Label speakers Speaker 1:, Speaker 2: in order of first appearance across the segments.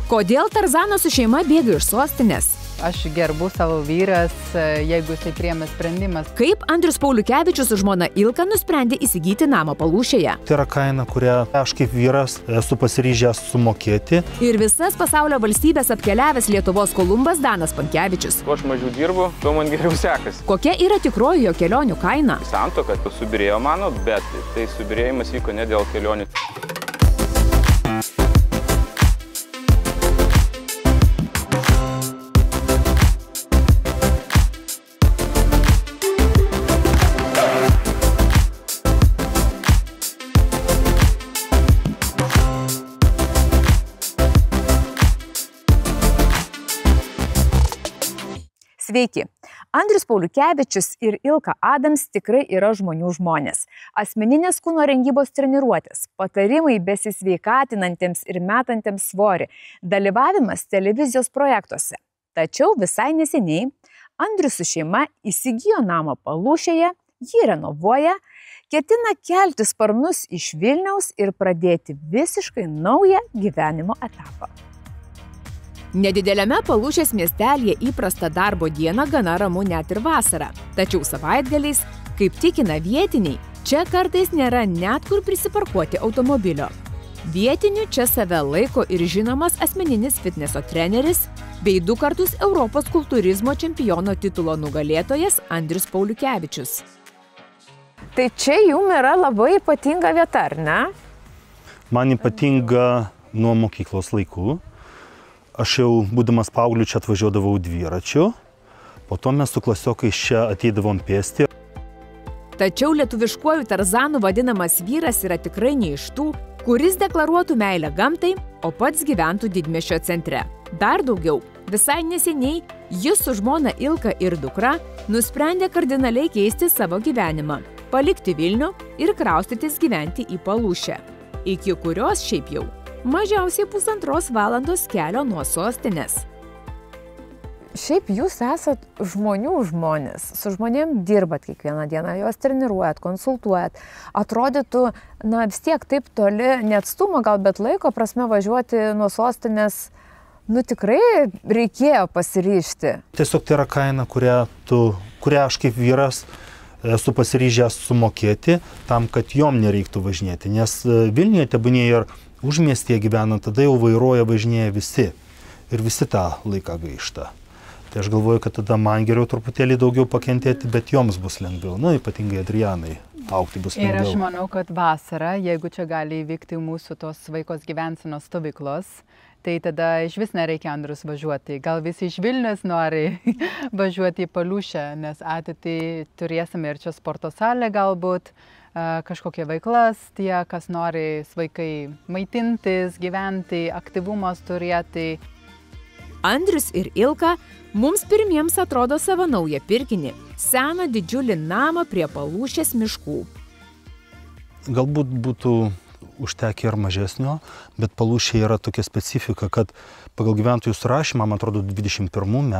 Speaker 1: Kodėl Tarzanas su šeima bėga iš sostinės?
Speaker 2: Aš gerbu savo vyras, jeigu jisai priėmė sprendimas.
Speaker 1: Kaip Andrius Pauliukevičius su žmona Ilka nusprendė įsigyti namą Palūšėje?
Speaker 3: Tai yra kaina, kurią aš kaip vyras esu pasiryžęs sumokėti.
Speaker 1: Ir visas pasaulio valstybės apkeliavęs Lietuvos Kolumbas Danas Pankevičius.
Speaker 4: Kuo aš mažiau dirbu, tuo man geriau sekasi.
Speaker 1: Kokia yra tikroji jo kelionių kaina?
Speaker 4: Santuoka subyrėjo mano, bet tai subyrėjimas vyko ne dėl kelionių.
Speaker 5: Sveiki. Andrius Pauliukevičius ir Ilka Adams tikrai yra žmonių žmonės. Asmeninės kūno rengybos treniruotės, patarimai besisveikatinantiems ir metantiems svorį, dalyvavimas televizijos projektuose. Tačiau visai neseniai Andrius su šeima įsigijo namą Palūšėje, jį renovuoja, ketina kelti sparnus iš Vilniaus ir pradėti visiškai naują gyvenimo etapą.
Speaker 1: Nedideliame Palūšės miestelėje įprasta darbo diena gana ramu net ir vasarą. Tačiau savaitgaliais, kaip tikina vietiniai, čia kartais nėra net kur prisiparkuoti automobilio. Vietiniu čia save laiko ir žinomas asmeninis fitneso treneris bei 2 kartus Europos kultūrizmo čempiono titulo nugalėtojas Andrius Pauliukevičius.
Speaker 5: Tai čia jums yra labai ypatinga vieta, ar ne?
Speaker 3: Man ypatinga nuo mokyklos laikų. Aš jau, būdamas paaugliu, čia atvažiuodavau dviračiu, po to mes su klasiokais čia ateidavom pėsti.
Speaker 1: Tačiau lietuviškuoju Tarzanu vadinamas vyras yra tikrai ne iš tų, kuris deklaruotų meilę gamtai, o pats gyventų didmiesčio centre. Dar daugiau, visai neseniai jis su žmona Ilka ir dukra nusprendė kardinaliai keisti savo gyvenimą, palikti Vilnių ir kraustytis gyventi į Palūšę, iki kurios šiaip jau mažiausiai 1,5 valandos kelio nuo sostinės.
Speaker 5: Šiaip jūs esat žmonių žmonės, su žmonėm dirbat kiekvieną dieną, juos treniruojat, konsultuojat. Atrodytų, vis tiek taip toli, neatstumą gal, bet laiko prasme važiuoti nuo sostinės, tikrai reikėjo pasiryžti.
Speaker 3: Tiesiog tai yra kaina, kurią aš kaip vyras esu pasiryžęs sumokėti tam, kad jom nereiktų važinėti. Nes Vilniuje tebūnie ir užmiestyje gyvena, tada jau vairuoja, važinėja visi. Ir visi tą laiką gaišta. Tai aš galvoju, kad tada man geriau truputėlį daugiau pakentėti, bet joms bus lengviau. Ypatingai Adrianai augti bus lengviau.
Speaker 2: Ir aš manau, kad vasarą, jeigu čia gali įvykti mūsų tos sveikos gyvensenos stovyklos, tai tada iš vis nereikia Andrius važiuoti. Gal visi iš Vilnius nori važiuoti į Palūšę, nes ateitį turėsime ir čia sporto salę galbūt, kažkokie veiklas, tie, kas nori sveikai maitintis, gyventi, aktyvumas turėti.
Speaker 1: Andrius ir Ilka mums pirmiems atrodo savo naują pirkinį – seną didžiulį namą prie Palūšės miškų.
Speaker 3: Galbūt būtų užtekę ir mažesnio, bet Palūšė yra tokia specifika, kad pagal gyventojų surašymą, man atrodo, 2021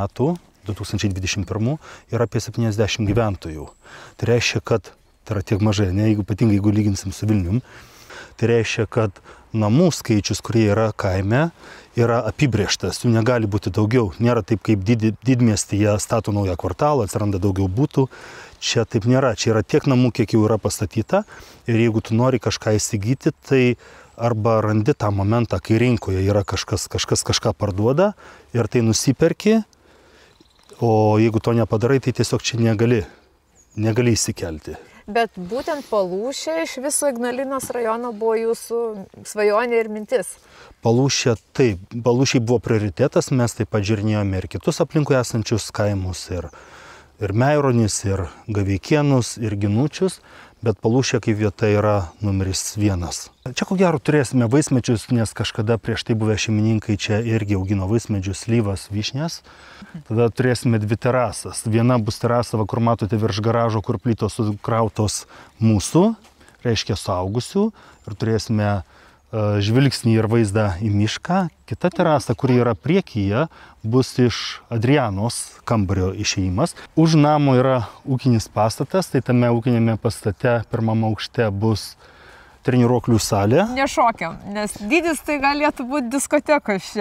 Speaker 3: yra apie 70 gyventojų. Tai reiškia, kad tai yra tiek mažai, ypatingai jeigu lyginsim su Vilnium. Tai reiškia, kad namų skaičius, kurie yra kaime, yra apibrėžtas, jų negali būti daugiau. Nėra taip, kaip didmiestyje stato naują kvartalą, atsiranda daugiau butų. Čia taip nėra, čia yra tiek namų, kiek jau yra pastatyta. Ir jeigu tu nori kažką įsigyti, tai arba randi tą momentą, kai rinkoje yra kažkas kažką parduoda ir tai nusiperki, o jeigu to nepadarai, tai tiesiog čia negali įsikelti.
Speaker 5: Bet būtent Palūšė iš viso Ignalinos rajono buvo jūsų svajonė ir mintis.
Speaker 3: Palūšė, taip, Palūšėj buvo prioritetas, mes taip pat žiūrinėjome ir kitus aplinkui esančius kaimus, ir Meironis, ir Gaveikėnus, ir Ginučius, bet Palūšė kaip vieta yra numeris 1. Čia ko gero turėsime vaismedžius, nes kažkada prieš tai buvę šeimininkai čia irgi augino vaismedžius, slyvas, vyšnias. Tada turėsime 2 terasas. Viena bus terasa, kur matote virš garažo, kur plytos sukrautos mūsų, reiškia suaugusių, ir turėsime žvilgsnį ir vaizdą į mišką. Kita terasa, kuri yra priekyje, bus iš Adrianos kambario išėjimas. Už namo yra ūkinis pastatas, tai tame ūkinėme pastate pirmame aukšte bus treniruoklių salė.
Speaker 5: Nešokiam, nes dydis tai galėtų būti diskotekos čia.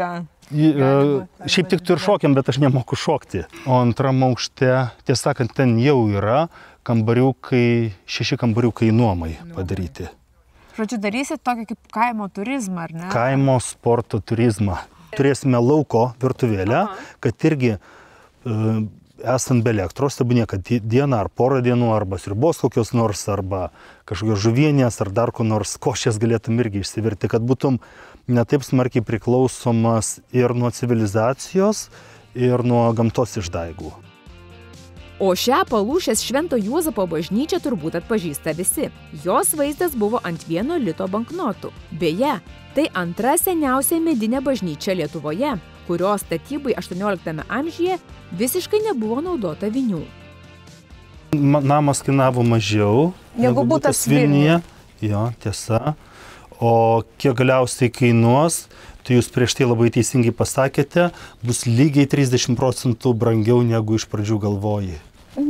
Speaker 3: Šiaip tik tu ir šokiam, bet aš nemoku šokti. O antram aukšte, tiesą sakant, ten jau yra kambariukai, 6 kambariukai nuomai padaryti.
Speaker 5: Žodžiu, darysit tokį kaip kaimo turizmą, ar ne?
Speaker 3: Kaimo sporto turizmą. Turėsime lauko virtuvėlę, kad irgi esant be elektros, tai būnė, kad dieną ar porą dienų, arba sriubos kokios nors, arba kažkokios žuvienės, ar dar ko nors košės galėtum irgi išsivirti, kad būtum netaip smarkiai priklausomas ir nuo civilizacijos, ir nuo gamtos išdaigų.
Speaker 1: O šią Palūšės Švento Juozapo bažnyčią turbūt atpažįsta visi. Jos vaizdas buvo ant 1 lito banknotų. Beje, tai antra seniausia medinė bažnyčia Lietuvoje, kurios statybai 18 amžiuje visiškai nebuvo naudota vinių.
Speaker 3: Namas kainavo mažiau
Speaker 5: negu butas Vilniuje.
Speaker 3: Jo, tiesa. O kiek galiausiai kainuos, tai jūs prieš tai labai teisingai pasakėte, bus lygiai 30% brangiau negu iš pradžių galvojai.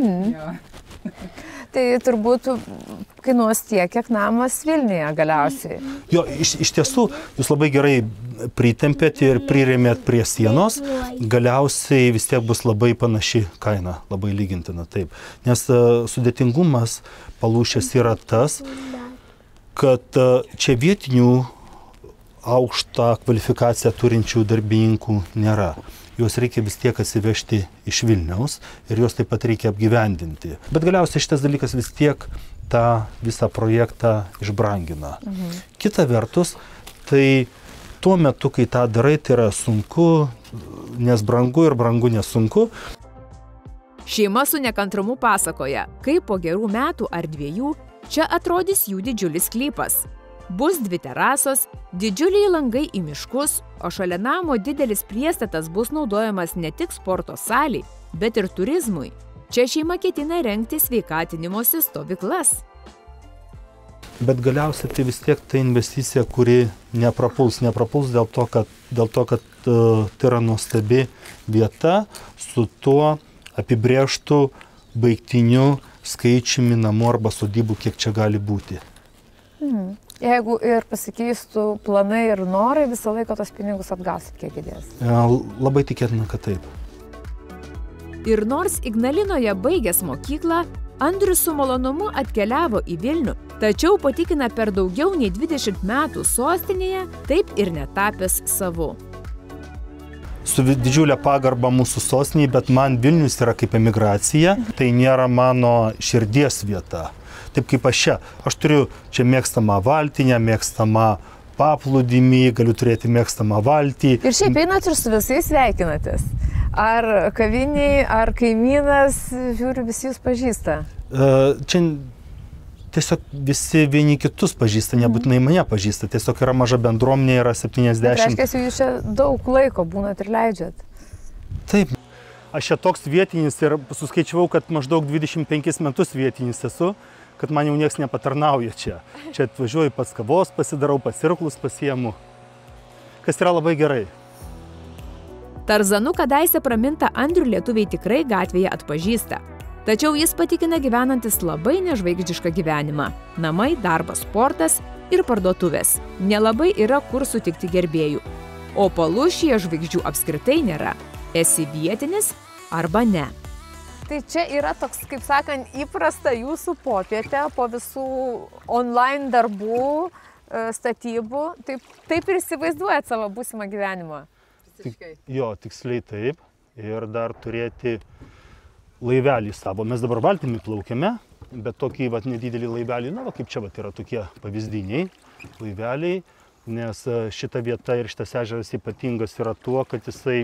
Speaker 5: Tai turbūt kainuos tiek, kiek namas Vilniuje galiausiai.
Speaker 3: Jo, iš tiesų, jūs labai gerai pritempėt ir prirėmėt prie sienos, galiausiai vis tiek bus labai panaši kaina, labai lygintina, taip. Nes sudėtingumas Palūšės yra tas, kad čia vietinių aukštą kvalifikaciją turinčių darbininkų nėra. Juos reikia vis tiek atsivežti iš Vilniaus ir juos taip pat reikia apgyvendinti. Bet galiausiai šitas dalykas vis tiek tą visą projektą išbrangina. Kita vertus, tai tuo metu, kai tą darai, tai yra sunku, nes brangu ir brangu nesunku.
Speaker 1: Šeima su nekantrumu pasakoja, kaip po gerų metų ar 2 čia atrodys jų didžiulis sklypas. Bus 2 terasos, didžiuliai langai į miškus, o šalia namo didelis priestatas bus naudojamas ne tik sporto saliai, bet ir turizmui. Čia šeima ketina rengti sveikatinimosi stovyklas.
Speaker 3: Bet galiausiai tai vis tiek ta investicija, kuri neprapuls dėl to, kad tai yra nuostabi vieta su tuo apibrėžtų baigtiniu skaičiumi namų arba sodybų, kiek čia gali būti.
Speaker 5: Jeigu ir pasikeistų planai ir norai, visą laiką tos pinigus atgausit, kiek įdės?
Speaker 3: Labai tikėtina, kad taip.
Speaker 1: Ir nors Ignalinoje baigęs mokyklą, Andrius su malonumu atkeliavo į Vilnių, tačiau patikina per daugiau nei 20 metų sostinėje, taip ir netapęs savu.
Speaker 3: Su didžiulė pagarba mūsų sostinėje, bet man Vilnius yra kaip emigracija, tai nėra mano širdies vieta. Taip kaip aš čia. Aš turiu čia mėgstamą valtinę, mėgstamą paplūdimį, galiu turėti mėgstamą valtį.
Speaker 5: Ir šiaip einat ir su visais sveikinatės. Ar kaviniai, ar kaimynas, žiūriu, visi jūs pažįsta?
Speaker 3: Čia tiesiog visi vieni kitus pažįsta, nebūtinai mane pažįsta. Tiesiog yra maža bendruomenė, yra 70.
Speaker 5: Tai reiškia, jūs čia daug laiko būnat ir leidžiat.
Speaker 3: Taip. Aš čia toks vietinis ir suskaičiavau, kad maždaug 25 metus vietinis esu, kad man jau nieks nepatarnauja čia. Čia atvažiuoju pas kavos, pasidarau, pasirklus pasiemu, kas yra labai gerai.
Speaker 1: Tarzanu kadaise pramintą Andrių lietuviai tikrai gatvėje atpažįsta. Tačiau jis patikina gyvenantis labai nežvaigždišką gyvenimą. Namai, darbas, sportas ir parduotuvės. Nelabai yra kur sutikti gerbėjų. O Palūšėje žvaigždžių apskritai nėra. Esi vietinis arba ne.
Speaker 5: Tai čia yra toks, kaip sakant, įprasta jūsų popietė po visų online darbų, statybų. Taip ir įsivaizduojat savo būsimą gyvenimą?
Speaker 3: Jo, tiksliai taip. Ir dar turėti laivelį savo. Mes dabar valtimi plaukiame, bet tokį nedidelį laivelį, kaip čia yra tokie pavyzdiniai laiveliai, nes šita vieta ir šitas ežeras ypatingas yra tuo, kad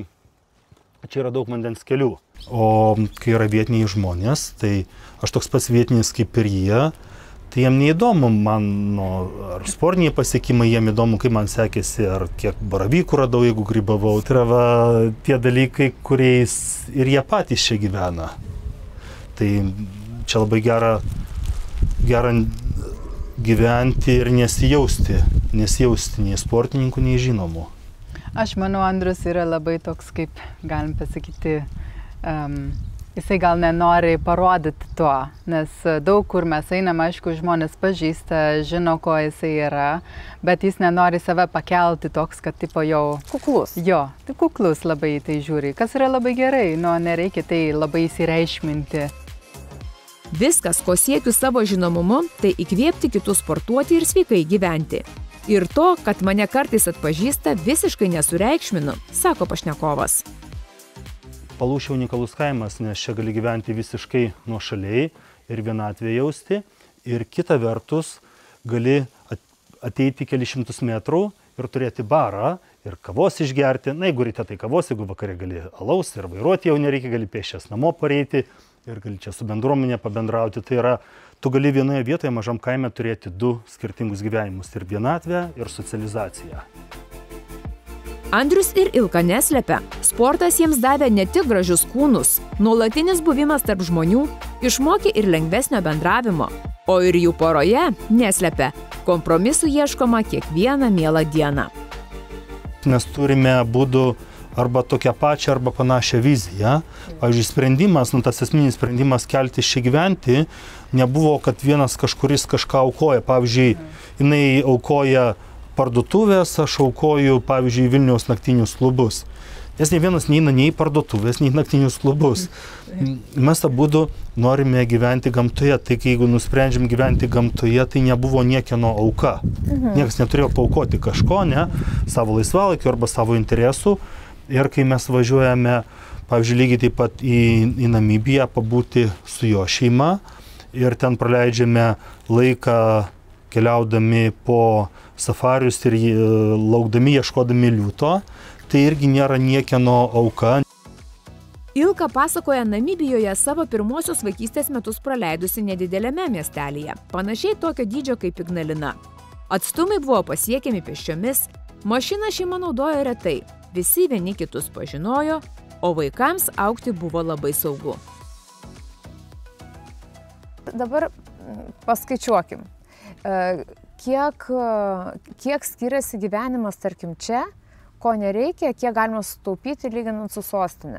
Speaker 3: čia yra daug vandens kelių. O kai yra vietiniai žmonės, tai aš toks pats vietinis kaip ir jie, tai jiem neįdomu mano ar sportiniai pasiekimai, jiem įdomu, kaip man sekėsi, ar kiek baravykų radau, jeigu grybavau. Tai yra tie dalykai, kuriais ir jie patys čia gyvena. Tai čia labai gera gyventi ir nesijausti nei sportininkų, nei žinomų.
Speaker 2: Aš manau, Andrius yra labai toks, kaip galim pasakyti, Jisai gal nenori parodyti to, nes daug kur mes einam, aišku, žmonės pažįsta, žino, ko jisai yra, bet jis nenori save pakelti toks, kad tipo jau...
Speaker 5: Kuklus.
Speaker 2: Jo, tai kuklus labai tai žiūri, kas yra labai gerai, nereikia tai labai įsireišminti.
Speaker 1: Viskas, ko siekiu savo žinomumu, tai įkvėpti kitus sportuoti ir sveikai gyventi. Ir to, kad mane kartais atpažįsta, visiškai nesureikšminu, sako pašnekovas.
Speaker 3: Palūšė unikalus kaimas, nes čia gali gyventi visiškai nuošaliai ir vienatvę jausti. Ir kita vertus, gali ateiti keli šimtus metrų ir turėti barą ir kavos išgerti. Na, jeigu ryte tai kavos, jeigu vakarė gali alaus ir vairuoti jau nereikia, gali pėsčias namo pareiti ir gali čia su bendruomenė pabendrauti. Tai yra, tu gali vienoje vietoje mažam kaime turėti du skirtingus gyvenimus - ir vienatvę, ir socializaciją.
Speaker 1: Andrius ir Ilka neslepia, sportas jiems davė ne tik gražius kūnus, nuolatinis buvimas tarp žmonių išmokė ir lengvesnio bendravimo, o ir jų poroje, neslepia, kompromisų ieškoma kiekvieną mielą dieną.
Speaker 3: Mes turime būdų arba tokią pačią, arba panašią viziją. Pavyzdžiui, sprendimas, tas esminis sprendimas keltis čia gyventi, nebuvo, kad vienas kažkuris kažką aukoja. Pavyzdžiui, jinai aukoja parduotuvės, aš aukoju, pavyzdžiui, Vilniaus naktinius klubus. Nes ne vienas neina nei į parduotuvės, nei į naktinius klubus. Mes abudu norime gyventi gamtoje, tai jeigu nusprendžiam gyventi gamtoje, tai nebuvo niekieno auka. Niekas neturėjo paaukoti kažko, ne, savo laisvalaikio arba savo interesų. Ir kai mes važiuojame, pavyzdžiui, lygiai taip pat į Namibiją pabūti su jo šeima ir ten praleidžiame laiką keliaudami po safarius ir laukdami, ieškodami liūto, tai irgi nėra niekieno auka.
Speaker 1: Ilka pasakoja Namibijoje savo pirmosios vaikystės metus praleidusi nedidelėme miestelyje, panašiai tokio dydžio kaip Ignalina. Atstumai buvo pasiekiami pėsčiomis, mašiną šeima naudojo retai, visi vieni kitus pažinojo, o vaikams augti buvo labai saugu.
Speaker 5: Dabar paskaičiuokim. Kiek skiriasi gyvenimas, tarkim, čia, ko nereikia, kiek galima sutaupyti lyginant su sostinė?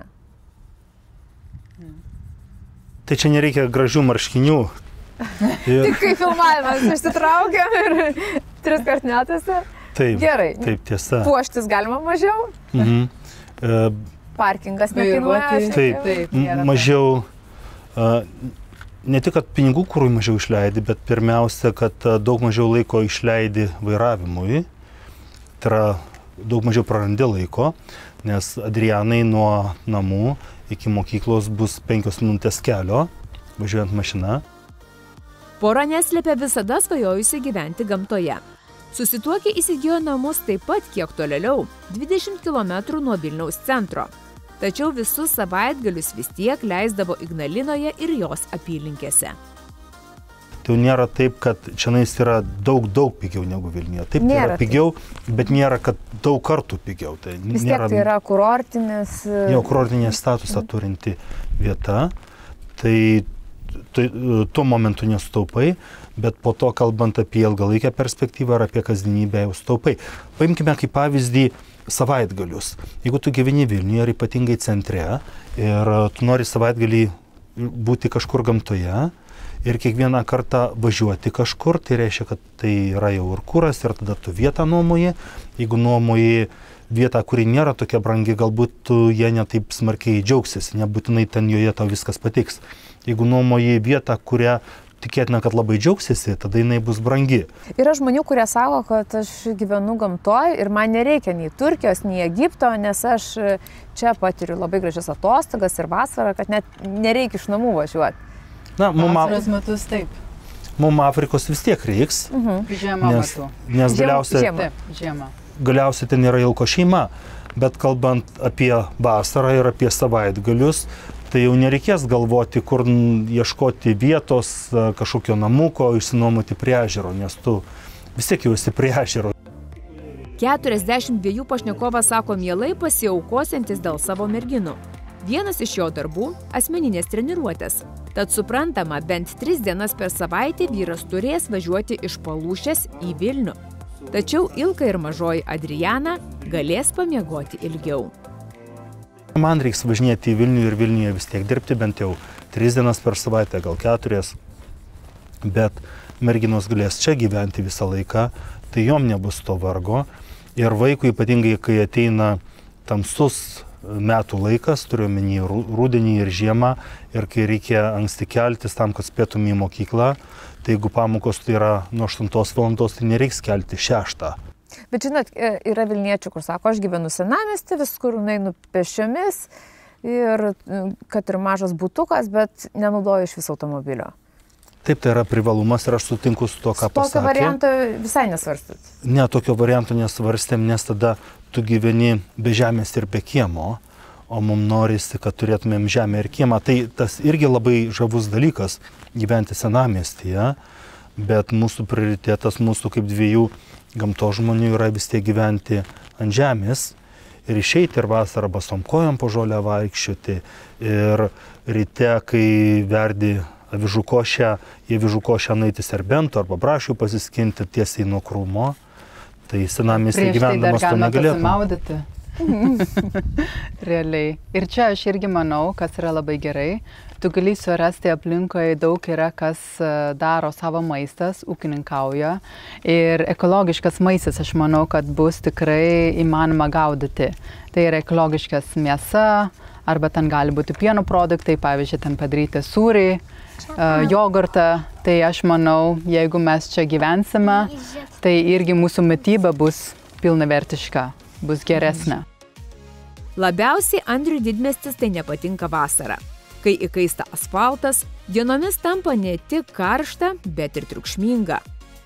Speaker 3: Tai čia nereikia gražių marškinių.
Speaker 5: Tik kai filmavimas išsitraukiam ir 3 kart netose.
Speaker 3: Taip,
Speaker 5: gerai.
Speaker 3: Taip, tiesa.
Speaker 5: Puoštis galima mažiau. Parkingas nekainuoja.
Speaker 3: Taip, mažiau. Ne tik, kad pinigų kūrui mažiau išleidi, bet pirmiausia, kad daug mažiau laiko išleidi vairavimui. Tai yra daug mažiau prarandi laiko, nes Adrianai nuo namų iki mokyklos bus 5 minutės kelio, važiuojant mašina.
Speaker 1: Pora neslėpia visada svajojusi gyventi gamtoje. Susituokę įsigijo namus taip pat kiek tolėliau, 20 km nuo Vilniaus centro. Tačiau visus savaitgalius vis tiek leisdavo Ignalinoje ir jos apylinkėse.
Speaker 3: Tai nėra taip, kad čionais yra daug pigiau negu Vilniuje. Taip, tai yra pigiau, bet nėra, kad daug kartų pigiau. Tai
Speaker 5: vis tiek tai yra kurortinis...
Speaker 3: Jo, kurortinė statusą turinti vieta. Tai tuo momentu nesutaupai, bet po to, kalbant apie ilgalaikę perspektyvą ar apie kasdienybę, jau sutaupai. Paimkime kaip pavyzdį savaitgalius. Jeigu tu gyveni Vilniuje ir ypatingai centre ir tu nori savaitgalį būti kažkur gamtoje ir kiekvieną kartą važiuoti kažkur, tai reiškia, kad tai yra jau ir kuras ir tada tu vietą nuomoji. Jeigu nuomoji vietą, kuri nėra tokia brangi, galbūt tu jie netaip smarkiai džiaugsiesi, nebūtinai ten joje tau viskas patiks. Jeigu nuomoji vietą, kurią tikėtina, kad labai džiaugsiesi, tada jinai bus brangi.
Speaker 5: Yra žmonių, kurie sako, kad aš gyvenu gamtoje ir man nereikia nei Turkijos, nei Egipto, nes aš čia patiriu labai gražias atostogas ir vasarą, kad net nereikia iš namų važiuoti.
Speaker 3: Na,
Speaker 2: vasaros metus taip.
Speaker 3: Mums Afrikos vis tiek reiks, nes galiausiai ten yra Ilko šeima, bet kalbant apie vasarą ir apie savaitgalius, tai jau nereikės galvoti, kur ieškoti vietos, kažkokio namuko, išsinuomoti prie ežero, nes tu vis tiek jau esi prie ežero.
Speaker 1: 42 pašnekovas sako mielai pasiaukosiantis dėl savo merginų. Vienas iš jo darbų – asmeninės treniruotės. Tad suprantama, bent 3 dienas per savaitę vyras turės važiuoti iš Palūšės į Vilnių. Tačiau Ilka ir mažoji Adriana galės pamiegoti ilgiau.
Speaker 3: Man reiks važinėti į Vilnių ir Vilniuje vis tiek dirbti bent jau 3 dienas per savaitę, gal 4, bet merginos galės čia gyventi visą laiką, tai jom nebus to vargo. Ir vaikui, ypatingai kai ateina tamsus metų laikas, turiu omeny rudenį ir žiemą, ir kai reikia anksti keltis tam, kad spėtum į mokyklą, tai jeigu pamokos tai yra nuo 8 valandos, tai nereiks kelti 6.
Speaker 5: Bet žinot, yra Vilniečių, kur sako, aš gyvenu senamiesty, viskur einu pėsčiomis ir kad ir mažas butukas, bet nenaudoju iš viso automobilio.
Speaker 3: Taip, tai yra privalumas ir aš sutinku su to, ką pasakė.
Speaker 5: Tokio varianto visai nesvarstit?
Speaker 3: Ne, tokio varianto nesvarstėm, nes tada tu gyveni be žemės ir be kiemo, o mums norisi, kad turėtumėm žemę ir kiemą. Tai tas irgi labai žavus dalykas gyventi senamiestyje, bet mūsų prioritetas, mūsų kaip 2 gamtos žmonių yra vis tiek gyventi ant žemės ir išeiti ir vasarą basom kojom po žolę vaikščioti ir ryte, kai verdi avižų košę, į avižų košę nueiti serbento arba brašių pasiskinti tiesiai nuo krūmo, tai senamiestyje gyvendamas to negalėtum.
Speaker 2: Realiai. Ir čia aš irgi manau, kas yra labai gerai. Tu gali surasti aplinkoje, daug yra, kas daro savo maistas, ūkininkauja. Ir ekologiškas maistas, aš manau, kad bus tikrai įmanoma gaudyti. Tai yra ekologiškas mėsa, arba ten gali būti pieno produktai, pavyzdžiui, ten padaryti sūrį, jogurtą. Tai aš manau, jeigu mes čia gyvensime, tai irgi mūsų mityba bus pilnavertiška, bus geresnė.
Speaker 1: Labiausiai Andriui didmiestis tai nepatinka vasarą, kai įkaista asfaltas, dienomis tampa ne tik karšta, bet ir triukšminga.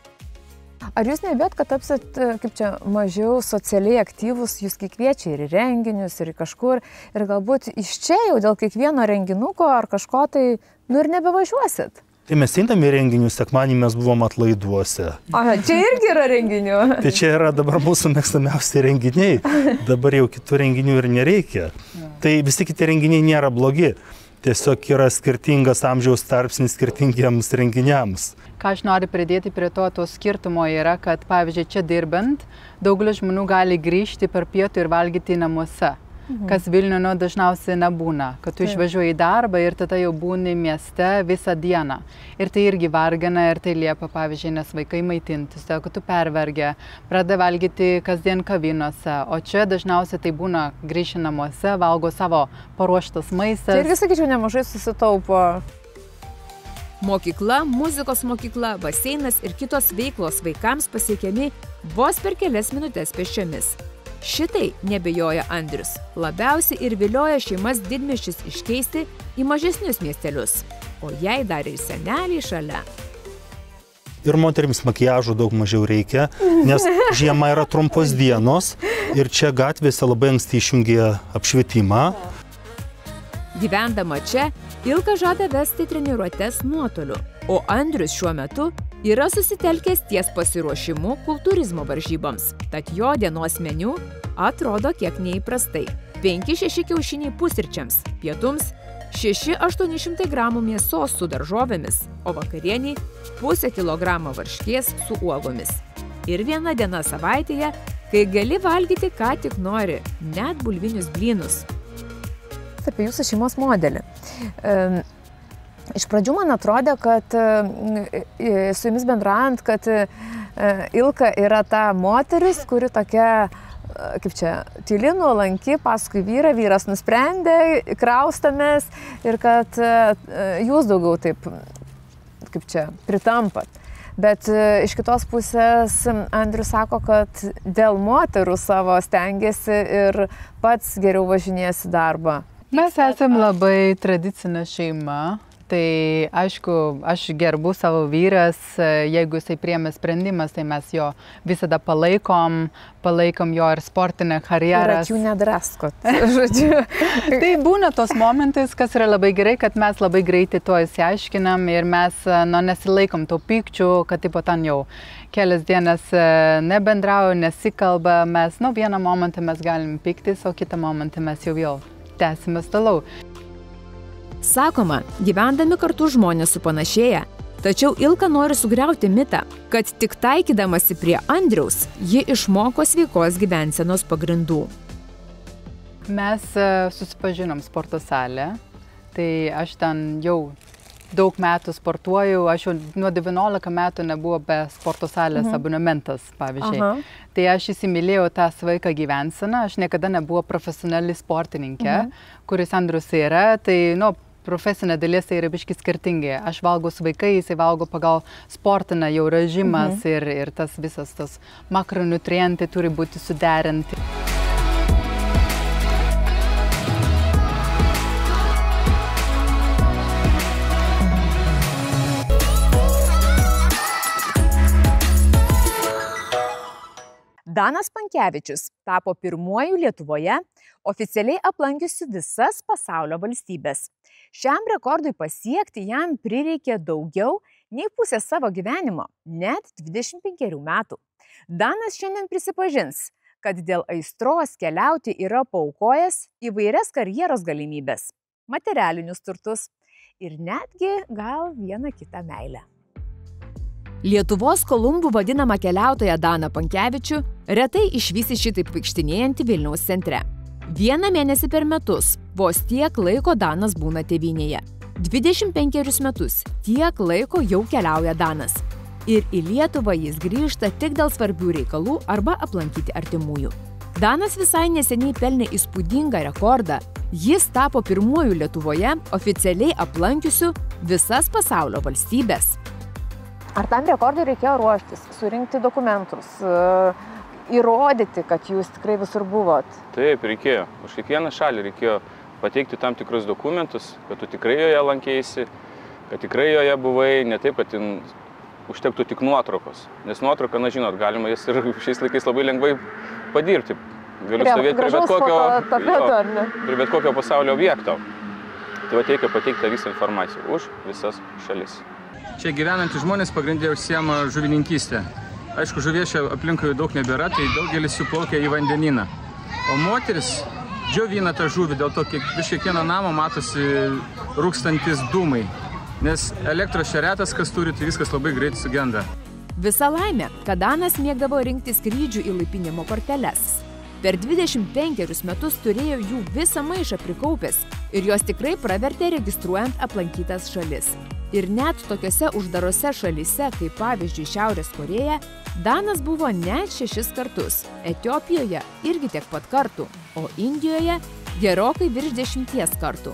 Speaker 5: Ar jūs nebijot, kad tapsit, kaip čia, mažiau socialiai aktyvus, jūs kviečia ir į renginius, ir į kažkur, ir galbūt iš čia jau dėl kiekvieno renginuko ar kažko tai, ir nebevažiuosit?
Speaker 3: Tai mes einam į renginius, sekmanį mes buvom Atlaiduose.
Speaker 5: Aha, čia irgi yra renginių.
Speaker 3: Tai čia yra dabar mūsų mėgstamiausi renginiai, dabar jau kitų renginių ir nereikia. Tai visi kiti renginiai nėra blogi, tiesiog yra skirtingas amžiaus tarpsnis skirtingiems renginiams.
Speaker 2: Ką aš noriu pridėti prie to skirtumo yra, kad pavyzdžiui čia dirbant, daugelis žmonių gali grįžti per pietų ir valgyti namuose. Kas Vilniuje dažniausiai nebūna, kad tu išvažiuoji į darbą ir tada jau būni mieste visą dieną. Ir tai irgi vargina ir tai liepia, pavyzdžiui, nes vaikai maitintis, tai kad tu pervergia, pradeda valgyti kasdien kavinose, o čia dažniausiai tai būna grįžti namuose, valgo savo paruoštas maistas.
Speaker 5: Tai irgi, sakyčiau, nemažai susitaupo.
Speaker 1: Mokykla, muzikos mokykla, baseinas ir kitos veiklos vaikams pasiekiami vos per kelias minutės pėsčiomis. Šitai, nebejoja Andrius, labiausiai ir vilioja šeimas didmiesčius iškeisti į mažesnius miestelius, o jei dar ir seneliai šalia.
Speaker 3: Ir moterims makiažo daug mažiau reikia, nes žiema yra trumpos dienos ir čia gatvėse labai anksti išjungia apšvietimą.
Speaker 1: Gyvendama čia, Ilka žada vesti treniruotes nuotoliu, o Andrius šiuo metu yra susitelkęs ties pasiruošimu kultūrizmo varžyboms, tad jo dienos meniu atrodo kiek neįprastai. 5-6 kiaušiniai pusryčiams, pietums 600-800 gramų mėsos su daržovėmis, o vakarieniai 0,5 kilogramo varškės su uogomis. Ir viena diena savaitėje, kai gali valgyti ką tik nori, net bulvinius blynus.
Speaker 5: Apie jūsų šeimos modelį. Iš pradžių man atrodė, kad su jumis bendraujant, kad Ilka yra ta moteris, kuri tokia, kaip čia, tyli, nuolanki, paskui vyras nusprendė, kraustamės ir kad jūs daugiau taip, kaip čia, pritampat. Bet iš kitos pusės Andrius sako, kad dėl moterų savo stengiasi ir pats geriau važinėjasi darbą.
Speaker 2: Mes esame labai tradicinė šeima, tai aišku, aš gerbu savo vyras, jeigu jisai priėmė sprendimas, tai mes jo visada palaikom jo ir sportinę karjerą.
Speaker 5: Ir akių nedraskot, žodžiu.
Speaker 2: Tai būna tos momentais, kas yra labai gerai, kad mes labai greitai to įsiaiškinam ir mes nesilaikom to pykčių, kad tipo ten jau kelias dienas nebendrauja, nesikalba, mes vieną momentą mes galim pyktis, o kitą momentą mes jau tęsime toliau.
Speaker 1: Sakoma, gyvendami kartu žmonės supanašėja, tačiau Ilka nori sugriauti mitą, kad tik taikydamasi prie Andriaus, ji išmoko sveikos gyvensenos pagrindų.
Speaker 2: Mes susipažinom sporto salę, tai aš ten jau daug metų sportuoju, aš jau nuo 19 metų nebuvo be sporto salės abonementas, pavyzdžiui. Tai aš įsimylėjau tą sveiką gyvenseną, aš niekada nebuvo profesionali sportininkė, kuris Andrius yra, tai profesinė dalis tai yra biški skirtingi. Aš valgau sveikai, jisai valgo pagal sportinę jau režimas ir tas visas tas makronutrientai turi būti suderinti.
Speaker 5: Danas Pankevičius tapo pirmuoju Lietuvoje oficialiai aplankiusiu visas pasaulio valstybės. Šiam rekordui pasiekti jam prireikė daugiau nei pusę savo gyvenimo, net 25 metų. Danas šiandien prisipažins, kad dėl aistros keliauti yra paaukojęs įvairias karjeros galimybės, materialinius turtus ir netgi gal vieną kitą meilę.
Speaker 1: Lietuvos Kolumbu vadinamą keliautoją Daną Pankevičių retai išvysi šitaip vaikštinėjantį Vilniaus centre. Vieną mėnesį per metus, vos tiek laiko Danas būna tėvynėje. 25 metus tiek laiko jau keliauja Danas. Ir į Lietuvą jis grįžta tik dėl svarbių reikalų arba aplankyti artimųjų. Danas visai neseniai pelnė įspūdingą rekordą. Jis tapo pirmuoju Lietuvoje oficialiai aplankiusiu visas pasaulio valstybės.
Speaker 5: Ar tam rekordui reikėjo ruoštis, surinkti dokumentus, įrodyti, kad jūs tikrai visur buvot?
Speaker 4: Taip, reikėjo. Už kiekvieną šalį reikėjo pateikti tam tikrus dokumentus, kad tu tikrai joje lankėsi, kad tikrai joje buvai, ne taip, kad užtektų tik nuotraukos. Nes nuotrauką, žinot, galima jas ir šiais laikais labai lengvai padirbti. Galiu stovėti prie bet kokio pasaulio objekto. Tai va reikia pateikti tą visą informaciją už visas šalis.
Speaker 6: Čia gyvenantys žmonės pagrindė užsiema žuvininkystę. Aišku, žuvies čia aplinkui daug nebėra, tai daugelis jų plaukia į vandenyną. O moteris džiovina tą žuvį, dėl to virš kiekvieno namo matosi rūkstantis dūmai. Nes elektros čia retas, kas turi, tai viskas labai greitai sugenda.
Speaker 1: Visa laimė, kad Danas mėgdavo rinkti skrydžių įlaipinimo korteles. Per 25 metus turėjo jų visą maišą prikaupęs ir jos tikrai pravertė registruojant aplankytas šalis. Ir net tokiose uždarose šalyse, kaip pavyzdžiui Šiaurės Korėja, Danas buvo net 6 kartus, Etiopijoje irgi tiek pat kartų, o Indijoje gerokai virš 10 kartų.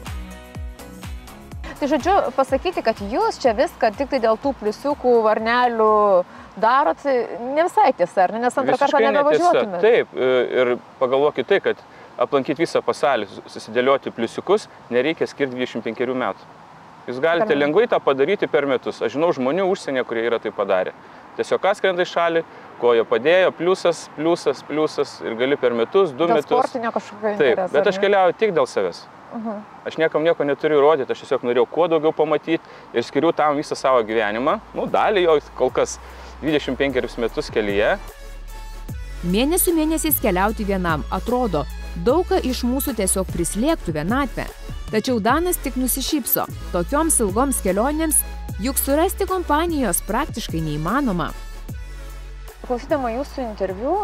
Speaker 5: Tai žodžiu, pasakyti, kad jūs čia viską tik tai dėl tų pliusiukų, varnelių darot, ne visai tiesa, ar ne? Nes antrą kartą nebevažiuotumėt.
Speaker 4: Taip, ir pagalvokit tai, kad aplankyti visą pasaulį, susidėlioti pliusiukus, nereikia skirti 25 metų. Jūs galite lengvai tą padaryti per metus. Aš žinau žmonių užsienyje, kurie yra tai padarę. Tiesiog atskrenda į šalį, koja padėjo, pliusas ir gali per metus, 2 metus.
Speaker 5: Dėl sportinio kažkokio intereso.
Speaker 4: Taip, bet aš keliauju tik dėl savęs. Aš niekam nieko neturiu įrodyti, aš tiesiog norėjau kuo daugiau pamatyti ir skiriu tam visą savo gyvenimą. Dalį jo kol kas 25 metus kelyje.
Speaker 1: Mėnesių mėnesiais keliauti vienam atrodo, daug ką iš mūsų tiesiog prislėgtų vienatvę. Tačiau Danas tik nusišypso. Tokioms ilgoms kelionėms juk surasti kompanijos praktiškai neįmanoma.
Speaker 5: Klausydama jūsų interviu,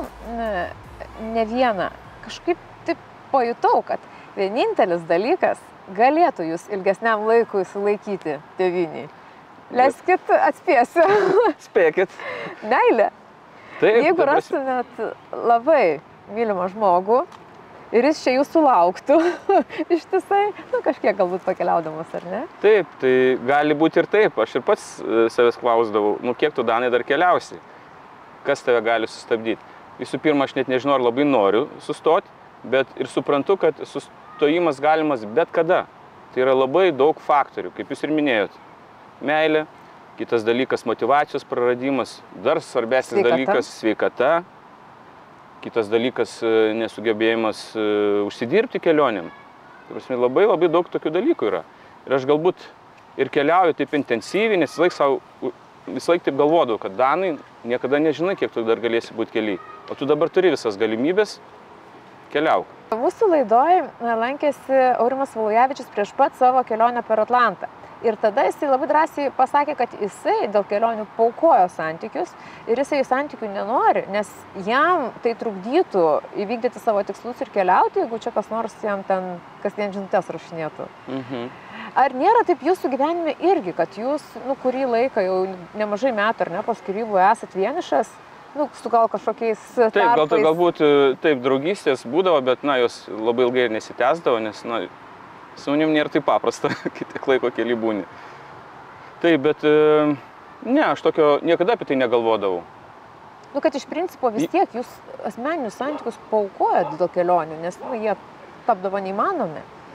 Speaker 5: ne vieną, kažkaip taip pajutau, kad vienintelis dalykas galėtų jūs ilgesniam laikui sulaikyti tėvynėj. Leiskit, atspėsiu.
Speaker 4: Spėkit.
Speaker 5: Meilė.
Speaker 4: Taip,
Speaker 5: jeigu rastumėt labai mylimą žmogų ir jis čia jūsų lauktų ištisai, kažkiek galbūt pakeliaudamas, ar ne?
Speaker 4: Taip, tai gali būti ir taip. Aš ir pats savęs klausdavau, kiek tu, Danai, dar keliausi? Kas tave gali sustabdyti? Visų pirma, aš net nežinau, ar labai noriu sustoti, bet ir suprantu, kad sustojimas galimas bet kada. Tai yra labai daug faktorių, kaip jūs ir minėjot. Meilė, kitas dalykas motyvacijos praradimas, dar svarbesnis dalykas sveikata. Kitas dalykas nesugebėjimas užsidirbti kelionėm. Labai daug tokių dalykų yra. Ir aš galbūt ir keliauju taip intensyviai, nes visą laik taip galvodavau, kad Danai, niekada nežinai, kiek tu dar galėsi būti keliai. O tu dabar turi visas galimybės, keliauk.
Speaker 5: Mūsų laidoje lankėsi Aurimas Valujavičius prieš pat savo kelionę per Atlantą. Ir tada jisai labai drąsiai pasakė, kad jisai dėl kelionių paukojo santykius ir jisai santykių nenori, nes jam tai trukdytų įvykdyti savo tikslus ir keliauti, jeigu čia kas nors jam ten kasdien žinutes rašinėtų. Ar nėra taip jūsų gyvenime irgi, kad jūs, kurį laiką, jau nemažai metų, ar ne, po skyrybų esat vienišas, su gal kažkokiais tarpais?
Speaker 4: Taip, galbūt taip draugystės būdavo, bet, jos labai ilgai ir nesitęsdavo, nes, su manim nėra taip paprasta, kai tiek laiko keli būni. Taip, bet ne, aš tokio niekada apie tai negalvodavau.
Speaker 5: Kad iš principo vis tiek jūs asmeninius santykius paaukojat dėl kelionių, nes jie tapdavo neįmanomi.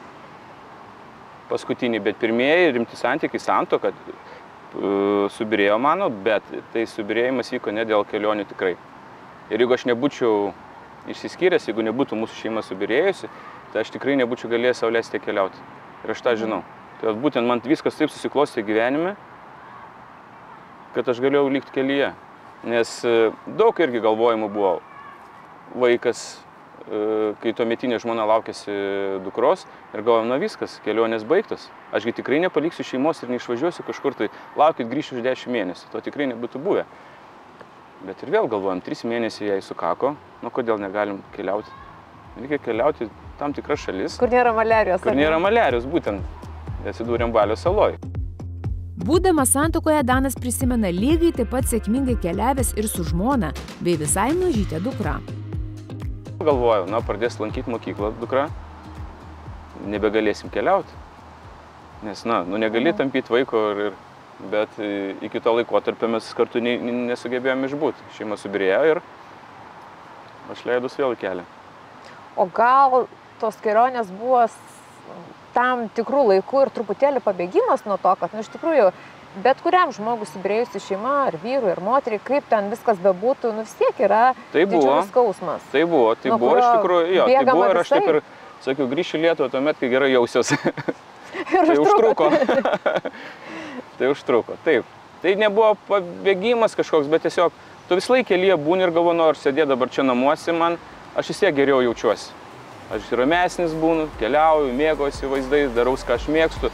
Speaker 4: Paskutiniai, bet pirmieji rimti santykiai santuoka subirėjo mano, bet tai subirėjimas vyko ne dėl kelionių tikrai. Ir jeigu aš nebūčiau išsiskyręs, jeigu nebūtų mūsų šeima subirėjusi, tai aš tikrai nebūčiau galėjęs sau leisti keliauti. Ir aš tą žinau. Tai būtent man viskas taip susiklostė gyvenime, kad aš galėjau likti kelyje. Nes daug irgi galvojimų buvo. Vaikas, kai tuometinė žmona laukėsi dukros ir galvojom, viskas, kelionės baigtos. Ašgi tikrai nepaliksiu šeimos ir neišvažiuosiu kažkur, tai laukit grįšiu už 10 mėnesių. To tikrai nebūtų buvę. Bet ir vėl galvojom, 3 mėnesiai jai sukako, kodėl negalim keliauti. Reikia keliauti tam tikras šalis.
Speaker 5: Kur nėra maliarijos.
Speaker 4: Kur nėra maliarijos, būtent. Atsidūrėm Balio saloj.
Speaker 1: Būdamas santuokoje, Danas prisimena lygiai taip pat sėkmingai keliavęs ir su žmona, bei visai mažytė dukra.
Speaker 4: Galvojau, pradės lankyti mokyklą dukra, nebegalėsim keliauti. Nes, negali tampyti vaiko, bet iki to laikotarpio mes kartu nesugebėjome išbūti. Šeima subirėjo ir aš leidus vėl į kelią.
Speaker 5: O gal tos kelionės buvo tam tikrų laikų ir truputėlį pabėgimas nuo to, kad, iš tikrųjų, bet kuriam žmogus subirėjusi šeima, ar vyrui, ar moteriai, kaip ten viskas bebūtų, vis tiek yra didžiulis skausmas.
Speaker 4: Tai buvo, iš tikrųjų, tai buvo ir aš taip ir sakiau, grįšiu į Lietuvą tuomet, kai gerai jausiuosi. Tai užtruko. Tai užtruko, taip. Tai nebuvo pabėgimas kažkoks, bet tiesiog tu vis laik kelyje būni ir galvoju, nors sėdėti dabar čia namuose man, aš vis tiek geriau jaučiuosi. Aš ramesnis būnu, keliauju, mėgaujuosi vaizdais, darau, ką aš mėgstu.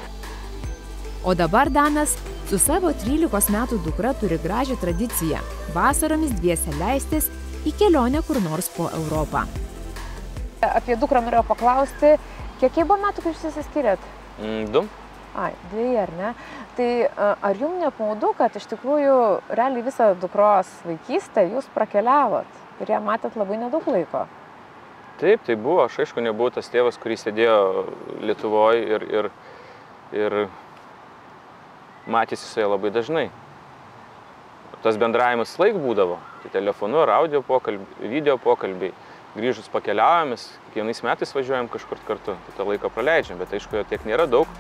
Speaker 1: O dabar Danas su savo 13 metų dukra turi gražią tradiciją – vasaromis dviese leistis į kelionę kur nors po Europą.
Speaker 5: Apie dukrą norėjau paklausti, kiek buvo metų, kai jūs išsiskyrėt?
Speaker 4: 2.
Speaker 5: 2, ar ne? Tai ar jums nepaudu, kad iš tikrųjų realiai visą dukros vaikystę jūs prakeliavot ir ją matėt labai nedaug laiko?
Speaker 4: Taip, tai buvo. Aš aišku nebuvau tas tėvas, kuris sėdėjo Lietuvoje ir matėsi su ja labai dažnai. Tas bendravimas laik būdavo. Tai telefonu ar audio pokalbiai, video pokalbiai. Grįžus pakeliaujamės, kiekvienais metais važiuojam kažkur kartu. Tai tą laiką praleidžiam, bet aišku, jo tiek nėra daug.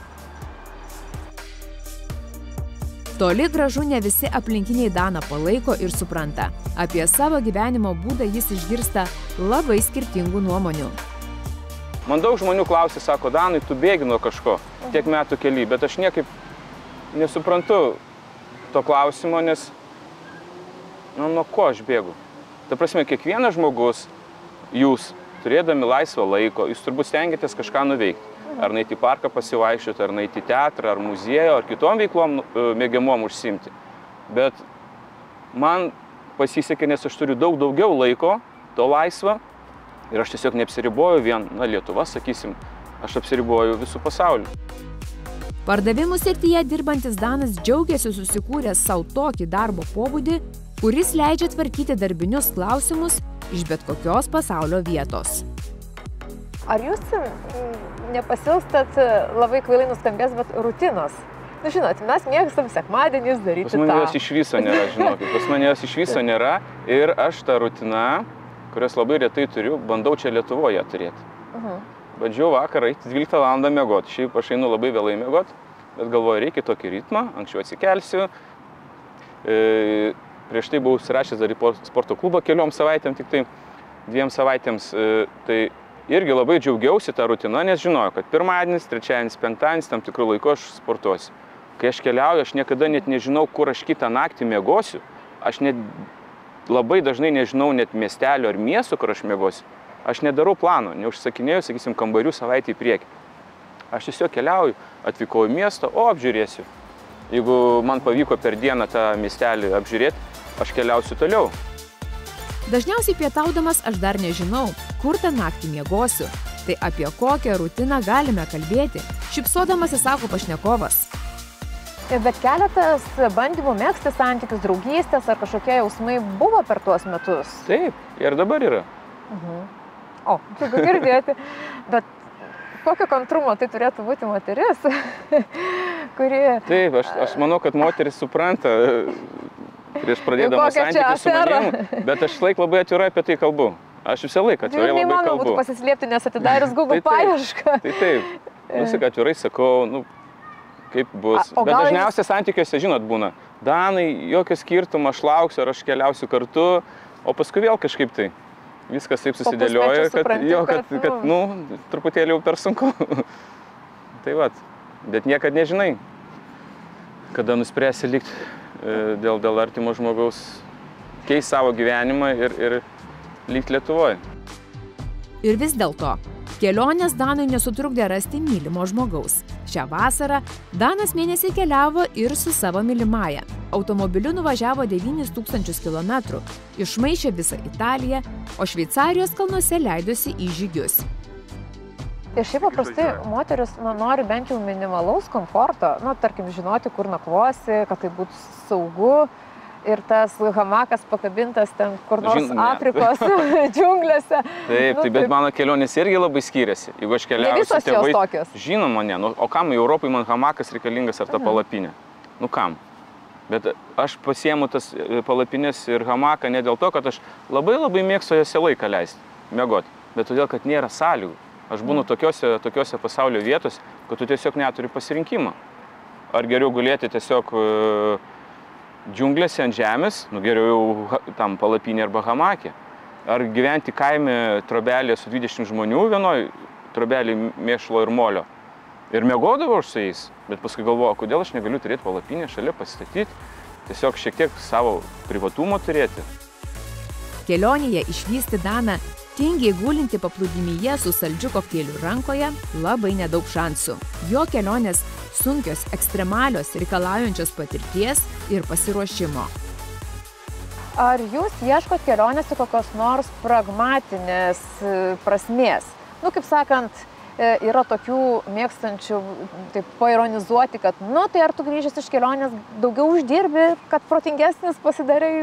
Speaker 1: Toli gražu ne visi aplinkiniai Daną palaiko ir supranta. Apie savo gyvenimo būdą jis išgirsta labai skirtingų nuomonių.
Speaker 4: Man daug žmonių klausė, sako, Danai, tu bėgi nuo kažko, tiek metų kely, bet aš niekaip nesuprantu to klausimo, nes nuo ko aš bėgu. Ta prasme, kiekvienas žmogus, jūs, turėdami laisvą laiko, jūs turbūt stengiatės kažką nuveikti. Ar nueiti į parką pasivaikščioti, ar nueiti į teatrą, ar muziejų, ar kitom veiklom mėgiamom užsiimti. Bet man pasisekė, nes aš turiu daug daugiau laiko, to laisvą, ir aš tiesiog neapsiriboju vien, Lietuva, sakysim, aš apsiriboju visų pasauliu.
Speaker 1: Pardavimų srityje dirbantis Danas džiaugiasi susikūręs savo tokį darbo pobūdį, kuris leidžia tvarkyti darbinius klausimus iš bet kokios pasaulio vietos.
Speaker 5: Ar jūs nepasilstat, labai kvailai nuskambės, bet rutinos? Žinot, mes mėgstam sekmadieniais daryti tą.
Speaker 4: Pas mane jos iš viso nėra, žinokit. Pas mane jos iš viso nėra ir aš tą rutiną, kurios labai retai turiu, bandau čia Lietuvoje turėti. Bandžiau vakarą eiti 12 val. Mėgoti. Šiaip aš einu labai vėlai mėgoti, bet galvoju, reikia tokį ritmą, anksčiau atsikelsiu. Prieš tai buvau užsirašęs dar į sporto klubą keliom savaitėm, tik tai 2 savaitėms. Tai irgi labai džiaugiausi tą rutiną, nes žinojau, kad pirmadienis, trečiadienis, penktadienis, tam tikrų laiku aš sportuosiu. Kai aš keliauju, aš niekada net nežinau, kur aš kitą naktį mėgosiu. Aš net labai dažnai nežinau net miestelio ar miesto, kur aš mėgosiu. Aš nedarau plano, neužsakinėjau, sakysim, kambarių savaitę į priekį. Aš tiesiog keliauju, atvykau į miestą, apžiūrėsiu. Jeigu man pavyko per dieną tą miestelį apžiūrėti, aš keliausiu toliau.
Speaker 1: Dažniausiai pietaudamas aš dar nežinau, kur tą naktį miegosiu. Tai apie kokią rutiną galime kalbėti, šypsodamas sako pašnekovas.
Speaker 5: Bet keletas bandymų megzti santykius, draugystės ar kažkokie jausmai buvo per tuos metus?
Speaker 4: Taip, ir dabar yra.
Speaker 5: O, džiugu girdėti. Bet kokio kantrumo tai turėtų būti moteris, kuri...
Speaker 4: Taip, aš manau, kad moteris supranta prieš pradėdama santykius su manim, bet aš laik labai atvirai apie tai kalbu. Aš visą laiką atvirai labai kalbu.
Speaker 5: Neįmanoma būtų pasislėpti, nes atidarius Google paiešką.
Speaker 4: Taip. Viską atvirai sakau, kaip bus. Bet dažniausiai santykiuose, žinot, būna. Danai, jokio skirtumo, aš lauksiu, ar aš keliausiu kartu, o paskui vėl kažkaip tai. Viskas taip susidėlioja, kad truputėlį jau per sunku. Tai vat, bet niekad nežinai, kada nuspręsi likti dėl artimo žmogaus, keis savo gyvenimą ir likti Lietuvoje.
Speaker 1: Ir vis dėlto, kelionės Danui nesutrukdė rasti mylimo žmogaus. Šią vasarą Danas mėnesį keliavo ir su savo mylimąja. Automobiliu nuvažiavo 9000 km, išmaišė visą Italiją, o Šveicarijos kalnuose leidosi į žygius.
Speaker 5: Ir šiaip paprastai moteris nori bent jau minimalaus komforto, tarkim, žinoti, kur nakvosi, kad tai būtų saugu. Ir tas hamakas pakabintas ten kur nors Afrikos džiunglėse.
Speaker 4: Taip, bet mano kelionės irgi labai skiriasi. Jeigu aš keliauju su tėvais, žinoma, ne. O kam Europai man hamakas reikalingas ar ta palapinė? Kam? Bet aš pasiemu tas palapinės ir hamaką ne dėl to, kad aš labai mėgstu jose laiką leisti, miegoti, bet todėl, kad nėra sąlygų. Aš būnu tokiose pasaulio vietose, kad tu tiesiog neturi pasirinkimą. Ar geriau gulėti tiesiog džiunglėse ant žemės, geriau jau tam palapinė arba hamakė. Ar gyventi kaime trobelėje su 20 žmonių vienoj trobelėje mėšlo ir molio. Ir miegodavau aš su jais, bet paskui galvoju, kodėl aš negaliu turėti palapinę šalia pasistatyti, tiesiog šiek tiek savo privatumo turėti.
Speaker 1: Kelionėje išvysti Daną tingiai gulinti paplūdimyje su saldžiu kokteiliu rankoje labai nedaug šansų. Jo kelionės sunkios, ekstremalios, reikalaujančios patirties ir pasiruošimo.
Speaker 5: Ar jūs ieškot kelionėse kokios nors pragmatinės prasmės? Kaip sakant, yra tokių mėgstančių taip paironizuoti, kad, tai ar tu grįžęs iš kelionės daugiau uždirbi, kad protingesnis pasidarai,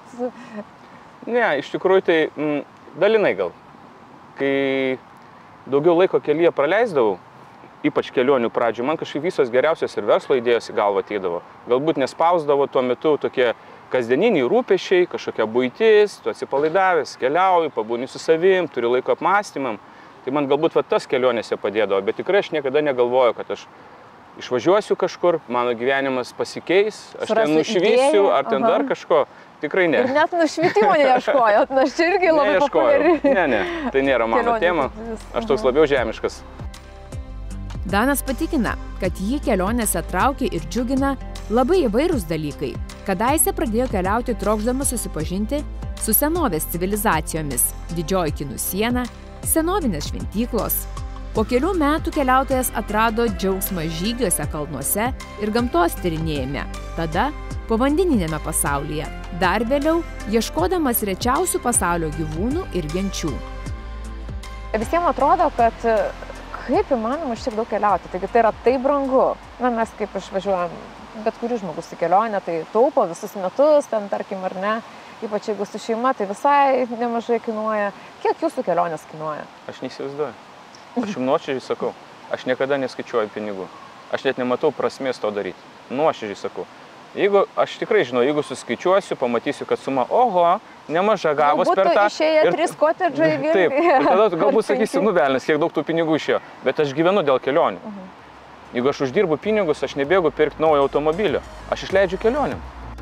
Speaker 4: Ne, iš tikrųjų tai dalinai gal. Kai daugiau laiko kelyje praleisdavau, ypač kelionių pradžių, man kažkaip visos geriausios ir verslo idėjos į galvą ateidavo. Galbūt nespausdavo tuo metu tokie kasdieniniai rūpesčiai, kažkokia buitis, tu atsipalaidavęs, keliauji, pabūni su savim, turi laiko apmąstymam. Tai man galbūt tas kelionėse padėdavo, bet tikrai aš niekada negalvoju, kad aš išvažiuosiu kažkur, mano gyvenimas pasikeis, aš ten nušvysiu ar ten dar kažko. Tikrai ne.
Speaker 5: Ir net nušvitimo neieškojot, aš čia irgi labai populiari.
Speaker 4: Ne, tai nėra mano tema, aš toks labiau žemiškas.
Speaker 1: Danas patikina, kad jį kelionėse traukia ir džiugina labai įvairūs dalykai. Kadaise pradėjo keliauti trokšdamas susipažinti su senovės civilizacijomis, didžioji Kinų siena, senovinės šventyklos. Po kelių metų keliautojas atrado džiaugsmą žygiuose kalnuose ir gamtos tyrinėjime. Tada povandeniniame pasaulyje. Dar vėliau ieškodamas rečiausių pasaulio gyvūnų ir genčių.
Speaker 5: Visiems atrodo, kad kaip įmanoma šitiek daug keliauti, taigi tai yra taip brangu. Mes kaip išvažiuojam, bet kuris žmogus į kelionę, tai taupo visus metus, ten tarkim ar ne, ypač jeigu su šeima, tai visai nemažai kainuoja. Kiek jūsų kelionės kainuoja?
Speaker 4: Aš neįsivaizduoju. Aš jums nuoširdžiai sakau, aš niekada neskaičiuoju pinigų. Aš net nematau prasmės to daryti. Nuoširdžiai sakau. Jeigu, aš tikrai žinau, jeigu suskaičiuosiu, pamatysiu, kad suma, nemaža gavos per tą.
Speaker 5: Būtų išėję 3 kotedžai vilniuje.
Speaker 4: Taip, ir tada galbūt sakysiu, velnias, kiek daug tų pinigų išėjo. Bet aš gyvenu dėl kelionių. Jeigu aš uždirbu pinigus, aš nebėgu pirkti naujo automobilio. Aš išleidžiu kelionėm.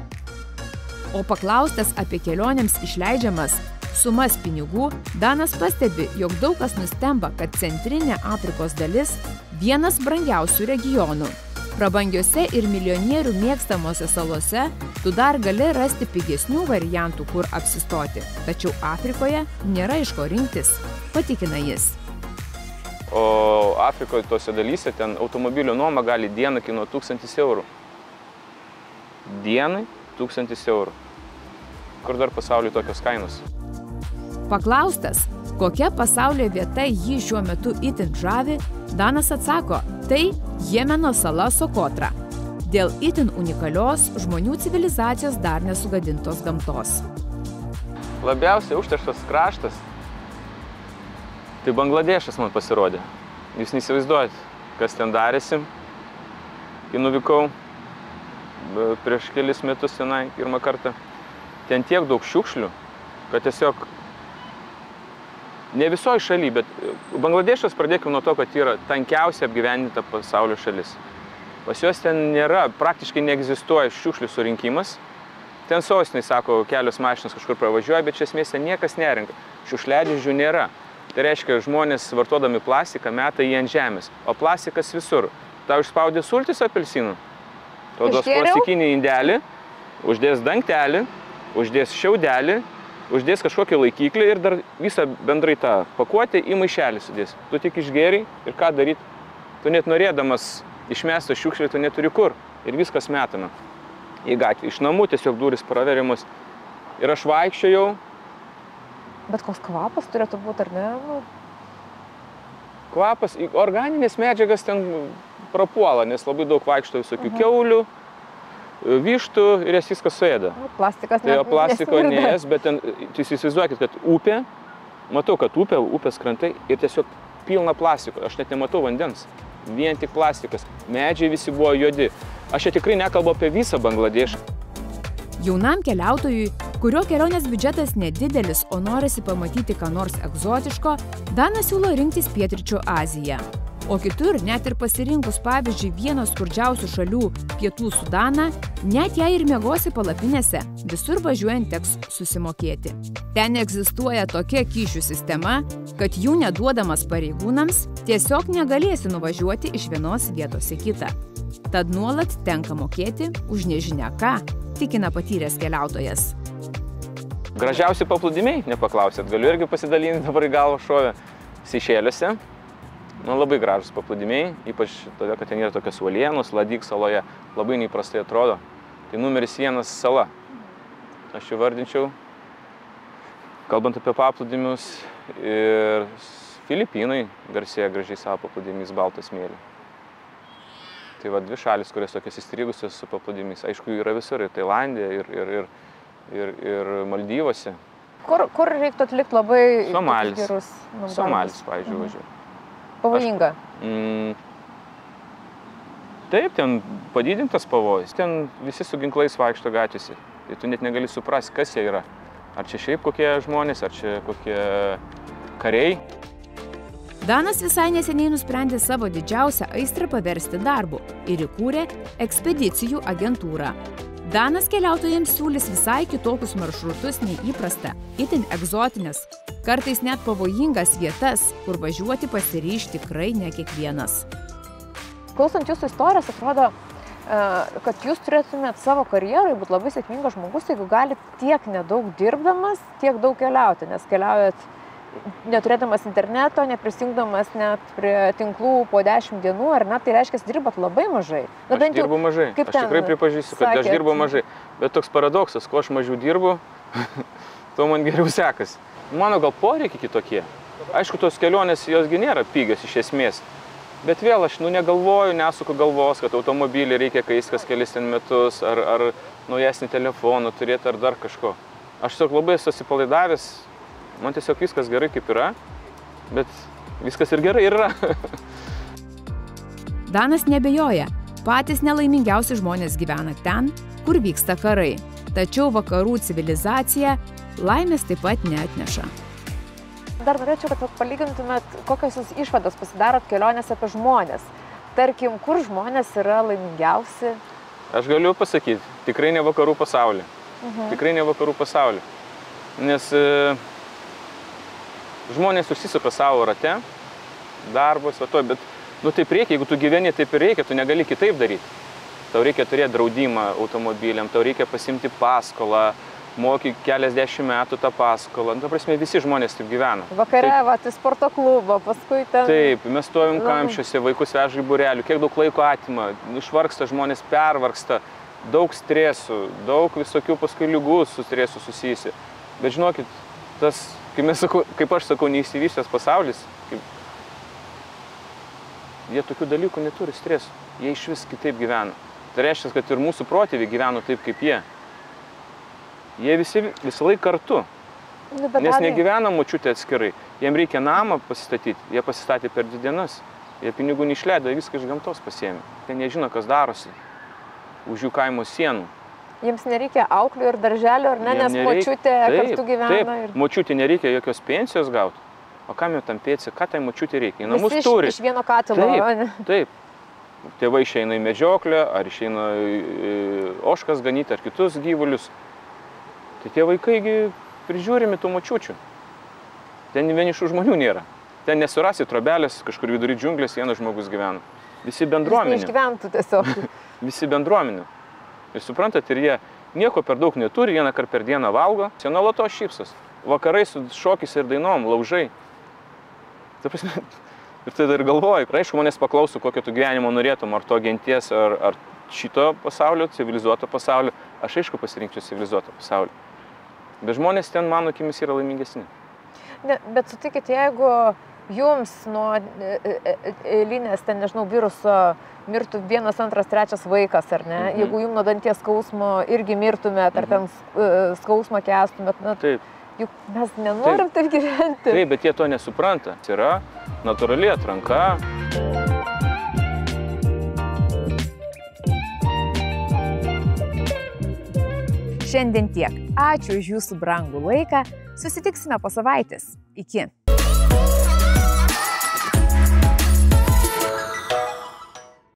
Speaker 1: O paklaustas apie kelionėms išleidžiamas sumas pinigų, Danas pastebi, jog daug kas nustemba, kad centrinė Afrikos dalis vienas brangiausių regionų. Prabangiose ir milijonierių mėgstamose salose tu dar gali rasti pigesnių variantų, kur apsistoti. Tačiau Afrikoje nėra iš ko rinktis, patikina jis.
Speaker 4: O Afrikoje tose dalyse ten automobilio nuoma gali dieną kainuoti 1000 eurų. Dienai 1000 eurų. Kur dar pasaulyje tokios kainos?
Speaker 1: Paklaustas, kokia pasaulio vieta jį šiuo metu itin žavi, Danas atsako, tai Jemeno sala Sokotra. Dėl itin unikalios žmonių civilizacijos dar nesugadintos gamtos.
Speaker 4: Labiausiai užterštas kraštas, tai Bangladešas man pasirodė. Jūs neįsivaizduojat, kas ten darėsi, kai nuvykau prieš kelis metus tenai pirmą kartą. Ten tiek daug šiukšlių, kad tiesiog ne visoje šalyje, bet Bangladešas, pradėkime nuo to, kad yra tankiausiai apgyvendinta pasaulio šalis. Pas juos ten nėra, praktiškai neegzistuoja šiukšlių surinkimas. Ten sostinai, sako, kelios mašinos kažkur pravažiuoja, bet iš esmės ten niekas nerenka. Šiukšliadėžių nėra. Tai reiškia, žmonės vartodami plastiką meta jį ant žemės, o plastikas visur. Tau išspaudė sultis apelsinų, duos plastikinį indelį, uždės dangtelį, uždės šiaudelį, uždės kažkokį laikiklį ir dar visą bendrai tą pakuotę į maišelį sudės. Tu tik išgėri ir ką daryti? Tu net norėdamas išmesto šiukšlį, tu neturi kur. Ir viskas metama į gatvę. Iš namų tiesiog durys praveriamos. Ir aš vaikščiojau.
Speaker 5: Bet koks kvapas turėtų būti, ar ne?
Speaker 4: Kvapas, organinės medžiagas ten prapuola, nes labai daug vaikšto visokių kiaulių, vištų ir jas viskas suėda.
Speaker 5: Plastikas
Speaker 4: tai plastiko neės, bet ten, jūs įsivaizduokit, kad upė, matau, kad upės krantai ir tiesiog pilna plastiko. Aš net nematau vandens, vien tik plastikas. Medžiai visi buvo juodi. Aš čia tikrai nekalbu apie visą Bangladešą.
Speaker 1: Jaunam keliautojui, kurio kelionės biudžetas nedidelis, o norisi pamatyti ką nors egzotiško, Danas siūlo rinktis Pietryčių Aziją. O kitur, net ir pasirinkus pavyzdžiui vienos skurdžiausių šalių Pietų Sudaną, net jei ir miegosi palapinėse, visur važiuojant teks susimokėti. Ten egzistuoja tokia kyšių sistema, kad jų neduodamas pareigūnams tiesiog negalėsi nuvažiuoti iš vienos vietos į kitą. Tad nuolat tenka mokėti už nežinia ką, tikina patyręs keliautojas.
Speaker 4: Gražiausi paplūdimiai, nepaklausėt, galiu irgi pasidalinti, dabar į galvą šovė Seišeliuose. Labai gražus paplūdimiai, ypač todėl, kad ten yra tokios uolienos, Ladik saloje, labai neįprastai atrodo. Tai numeris 1 sala. Aš jų vardinčiau, kalbant apie paplūdimius, ir Filipinai garsėja gražiai savo paplūdimiais baltą smėlį. Tai va 2 šalis, kurios tokios įstrigusios su paplūdimiais. Aišku, yra visur, ir Tailandė, ir Maldyvose.
Speaker 5: Kur reiktų atlikti labai gerus darbus?
Speaker 4: Somalis, pavyzdžiui, važiuoju.
Speaker 5: Pavojinga?
Speaker 4: Taip, ten padidintas pavojus. Ten visi su ginklais vaikšto gatvėse. Tai tu net negali suprasti, kas jie yra. Ar čia šiaip kokie žmonės, ar čia kokie kariai.
Speaker 1: Danas visai neseniai nusprendė savo didžiausią aistrą paversti darbu ir įkūrė ekspedicijų agentūrą. Danas keliautojams siūlys visai kitokius maršrutus nei įprasta, itin egzotinės, kartais net pavojingas vietas, kur važiuoti pasiryš tikrai ne kiekvienas.
Speaker 5: Klausant jūsų istorijos, atrodo, kad jūs turėtumėt savo karjerai būti labai sėkmingas žmogus, jeigu galite tiek nedaug dirbdamas, tiek daug keliauti, nes keliaujat neturėdamas interneto, neprisijungdamas net prie tinklų po 10 dienų, ar ne, tai reiškia, dirbat labai mažai.
Speaker 4: Aš dirbu mažai, aš tikrai pripažįstu, kad aš dirbu mažai. Bet toks paradoksas, kuo aš mažiau dirbu, tuo man geriau sekasi. Mano gal poreikiai kitokie. Aišku, tos kelionės, josgi nėra pigios iš esmės. Bet vėl aš negalvoju, nesuku galvos, kad automobilį reikia keisti kas kelis metus, ar naujesnį telefoną turėti, ar dar kažko. Aš tiesiog labai susipalaidavęs. Man tiesiog viskas gerai kaip yra, bet viskas ir gerai yra.
Speaker 1: Danas nebejoja, patys nelaimingiausi žmonės gyvena ten, kur vyksta karai. Tačiau vakarų civilizacija laimės taip pat neatneša.
Speaker 5: Dar norėčiau, kad palygintumėt, kokios jūs išvados pasidarot kelionės apie žmonės. Tarkim, kur žmonės yra laimingiausi?
Speaker 4: Aš galiu pasakyti, tikrai ne vakarų pasaulį. Tikrai ne vakarų pasaulį. Nes žmonės užsisuka savo rate, darbus, bet taip reikia, jeigu tu gyveni, taip ir reikia, tu negali kitaip daryti. Tau reikia turėti draudimą automobiliam, tau reikia pasimti paskolą, moki keliasdešimt metų tą paskolą. Ta prasme, visi žmonės taip gyvena.
Speaker 7: Vakare, į sporto klubą, paskui ten...
Speaker 4: Taip, mes stovim kamščiuose, vaikus veža į būrelių, kiek daug laiko atima, išvargsta, žmonės pervargsta, daug stresų, daug visokių paskui ligų su stresu susijusi. Bet žinokit, tas, kaip aš sakau, neįsivystęs pasaulis, jie tokių dalykų neturi stresų, jie iš vis kitaip gyvena. Tai reiškia, kad ir mūsų protėviai gyveno taip kaip jie. Jie visą laiką kartu, nes negyvena močiutė atskirai. Jiem reikia namą pasistatyti, jie pasistatė per 2 dienas. Jie pinigų neišleido, viską iš gamtos pasiėmė. Jie nežino, kas darosi už jų kaimo sienų.
Speaker 7: Jiems nereikia auklių ir darželio, ar ne, nes močiutė kartu gyvena.
Speaker 4: Taip, močiutė nereikia jokios pensijos gauti. O kam jau tam pėdsi, ką tai močiutė reikia? Į namus turi.
Speaker 7: Iš vieno katilo.
Speaker 4: Taip. Tėvai išeina į medžioklę, ar išeina ožkas ganyti, ar kitus gyvulius. Tai tie vaikai prižiūrimi tų močiučių. Ten vienišų žmonių nėra. Ten nesurasi trobelės, kažkur vidury džiunglės vienas žmogus gyvena. Visi bendruomenė.
Speaker 7: Jis neišgyventų tiesiog.
Speaker 4: Visi bendruomenė. Ir suprantat, ir jie nieko per daug neturi, vieną kartą per dieną valgo, jie nuolatos šypsos. Vakarai su šokis ir dainom, laužai. Ta prasme, ir tai dar galvoju. Ir aišku, manęs paklausiu, kokio tu gyvenimo norėtum, ar to genties, ar šito pasaulio, civilizuoto pasaulio. Aš aišku pasirinkčiau civilizuotą pasaulį. Bet žmonės ten, mano akimis, yra laimingesni.
Speaker 7: Ne, bet sutikit, jeigu jums nuo eilinės, ten, nežinau, viruso mirtų 1, 2, 3 vaikas, ar ne? Jeigu jums nuo danties skausmo irgi mirtumėt, ar ten skausmą kestumėt, na,
Speaker 4: taip.
Speaker 7: Juk mes nenorim taip gyventi.
Speaker 4: Taip, bet jie to nesupranta. Tai yra natūrali atranka.
Speaker 5: Šiandien tiek. Ačiū už jūsų brangų laiką. Susitiksime po savaitės. Iki.